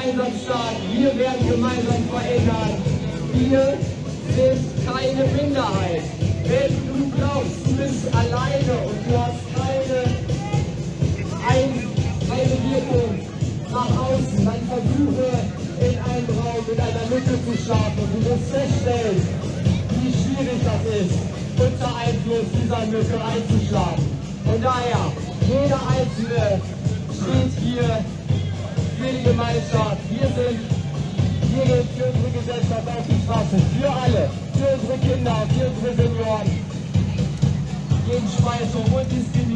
gemeinsam stark, wir werden gemeinsam verändern. Wir sind keine Minderheit. Wenn du glaubst, du bist alleine und du hast keine Wirkung nach außen, dann versuche in einem Raum mit einer Mücke zu schlafen und du wirst feststellen, wie schwierig das ist, unter Einfluss dieser Mücke einzuschlafen. Von daher, jeder Einzelne steht hier für die Gemeinschaft. Wir gehen für unsere Gesellschaft auf die Straße, für alle, für unsere Kinder, für unsere Senioren, gegen Spaltung und Diskriminierung.